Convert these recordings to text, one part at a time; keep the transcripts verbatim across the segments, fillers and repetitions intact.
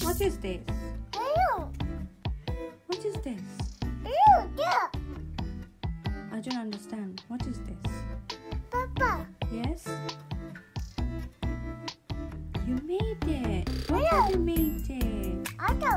What is this? What is this? I don't understand. What is this? Papa. Yes? You made it. What you made it? Auto.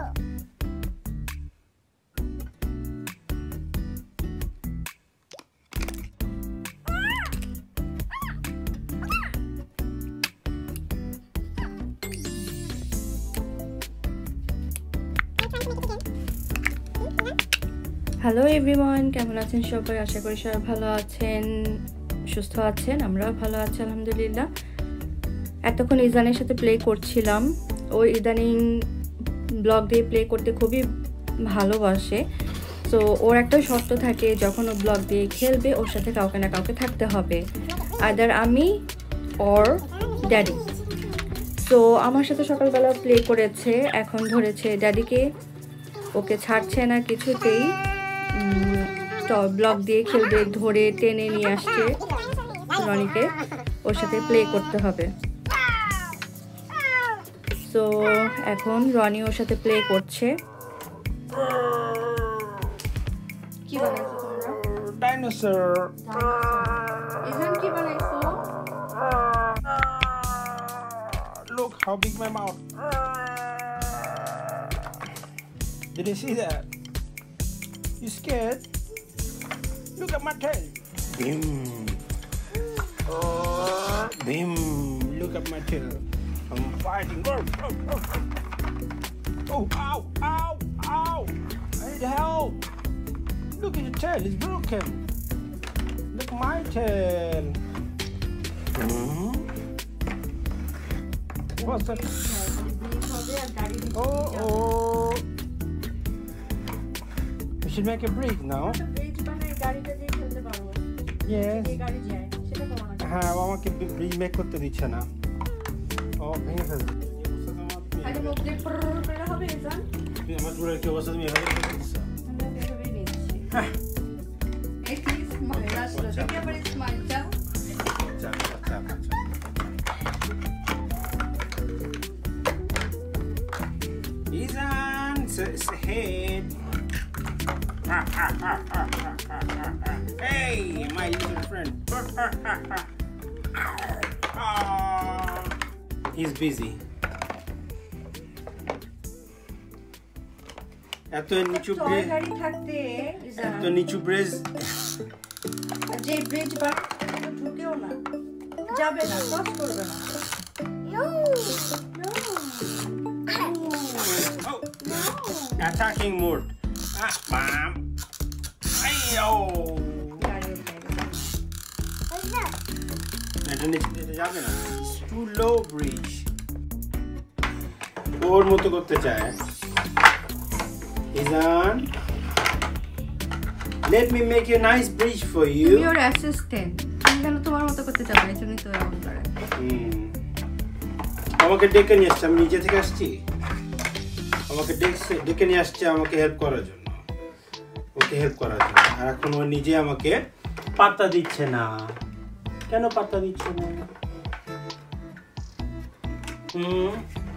Hello everyone, কেমন আছেন সবাই? আশা করি সবাই ভালো আছেন, সুস্থ আছেন। আমরাও ভালো আছি আলহামদুলিল্লাহ। এতক্ষণ ইজানের সাথে প্লে করছিলাম। ও ইদানিং ব্লগ দিয়ে প্লে করতে খুবই ভালোবাসে। সো ওর একটা শর্ত থাকে, যখন ও ব্লগ দিয়ে খেলবে ওর সাথে কাউকে না কাউকে থাকতে হবে, আইদার আমি অর ড্যাডি। সো আমার সাথে সকালবেলা প্লে করেছে, এখন ধরেছে ড্যাডিকে, ওকে ছাড়ছে না কিছুতেই। ব্লগ দিয়ে খেলবে, ধরে টেনে নিয়ে আসছে রনিকে, ওর সাথে প্লে করতে হবে। সো এখন রনি ওর সাথে প্লে করছে। কি বানাইছো তোমরা? ডাইনোসর। ইজান কি বানাইছো? Look how big my mouth. Did you see that? You scared? Look at my tail. Bim. Oh, bim. Look at my tail. I'm fighting. Oh, ow, ow, ow. I need help. Look at your tail. It's broken. Look at my tail. Hmm? What's that? Oh, oh. We should make a break now. Yes. হ্যাঁ, আমাকে bridge make করতে দিচ্ছে না। ও ভেঙে ফেলছে। আরে মুখ দিয়ে পড় করে হবে ইজান। তুমি আমার পুরো কি অবস্থা তুমি এভাবে করে দিচ্ছ? আমরা এভাবে নিচ্ছি। হ্যাঁ। এই কি স্মাইল আসলো? দেখি আবার স্মাইলটা। চাপ চাপ চাপ। Izan, say head. Hey, my little friend. He's busy. এত নিচু ব্রিজ গাড়ি থাকতে এত নিচু ব্রিজ যে ব্রিজ বা ঢুকেও না, যাবে না, ক্রস করবে না। No. Oh, attacking mode. Ah, bam. Ayo. What's that? এটা নিচে যাবে না, too low bridge. ওর মতো করতে চায়। Izan, let me make a nice bridge for you. তুমি ওর অ্যাসিস্ট্যান্ট, তুমি কেন তোমার মতো করতে চাও? এই জন্যই তো এমন করে। হুম, আমাকে ডেকে নিয়ে আসছে, আমি নিচে থেকে আসছি, আমাকে ডেকে ডেকে নিয়ে আসছে আমাকে হেল্প করার জন্য, ওকে হেল্প করার জন্য। আর এখন ও নিজে আমাকে পাত্তা দিচ্ছে না। কেন পাত্তা দিচ্ছে না? হুম,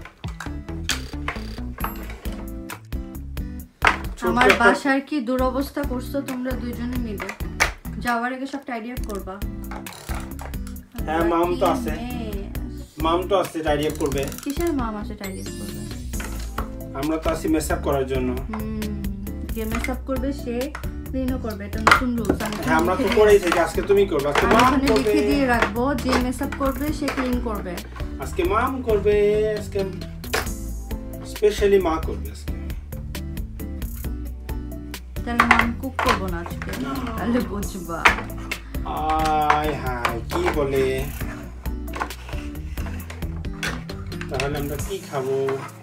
আমার বাসার কি দুরবস্থা করছো তোমরা দুইজনে মিলে। যাওয়ার আগে সব টাইডি আপ করবা। হ্যাঁ, মাম তো আছে, মাম তো আছে টাইডি আপ করবে। কিসের মাম আছে টাইডি আপ করবে? আমরা তো আসি মেসআপ করার জন্য। হুম, যে মেসআপ করবে সে ক্লিনও করবে, এটা নতুন রুলস। হ্যাঁ, আমরা তো করেই থাকি, আজকে তুমি করবে, আজকে মাম করবে। লিখে দিয়ে রাখবো, যে মেসআপ করবে সে ক্লিন করবে। আজকে মাম করবে, আজকে স্পেশালি মা করবে আজকে। তাহলে মাম কুক করবো না আজকে, তাহলে বুঝবা। আয় হায়, কি বলে? তাহলে আমরা কি খাবো?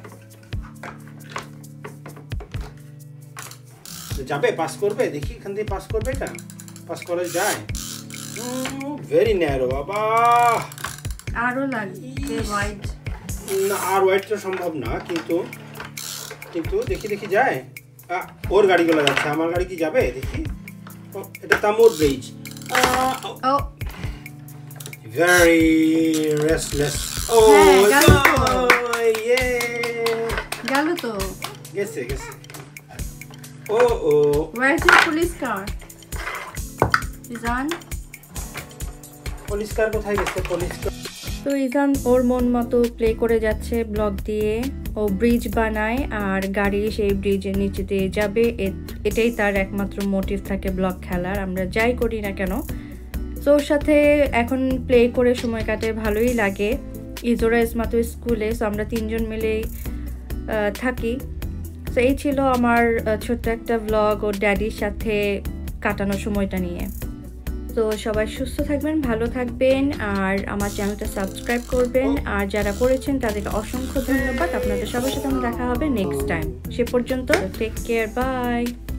যাবে, পাস করবে, দেখি এখান থেকে পাস করবে, এটা পাস করা যায়? ভেরি ন্যারো বাবা, আরো লাগবে হোয়াইট। না, আর হোয়াইট তো সম্ভব না, কিন্তু কিন্তু দেখি দেখি যায়। ওর গাড়িগুলো যাচ্ছে, আমার গাড়ি কি যাবে দেখি? এটা তামুর ব্রিজ। ও very restless. Oh, হ্যাঁ, গাড়ি তো। yeah. গেল তো গেছে গেছে ও ও where is your police car ইজান পুলিশ কার কোথায় গেছে পুলিশ কার তো ইজান ওর মন মতো প্লে করে যাচ্ছে ব্লক দিয়ে ও ব্রিজ বানায় আর গাড়ি সেই ব্রিজের নিচে দিয়ে যাবে এটাই তার একমাত্র মোটিভ থাকে ব্লক খেলার আমরা যাই করি না কেন তো ওর সাথে এখন প্লে করে সময় কাটে ভালোই লাগে ইজোরা ইসমাতো স্কুলে সো আমরা তিনজন মিলেই থাকি তো এই ছিল আমার ছোট্ট একটা ব্লগ ওর ড্যাডির সাথে কাটানো সময়টা নিয়ে তো সবাই সুস্থ থাকবেন ভালো থাকবেন আর আমার চ্যানেলটা সাবস্ক্রাইব করবেন আর যারা করেছেন তাদেরকে অসংখ্য ধন্যবাদ আপনাদের সবার সাথে দেখা হবে নেক্সট টাইম সে পর্যন্ত টেক কেয়ার বাই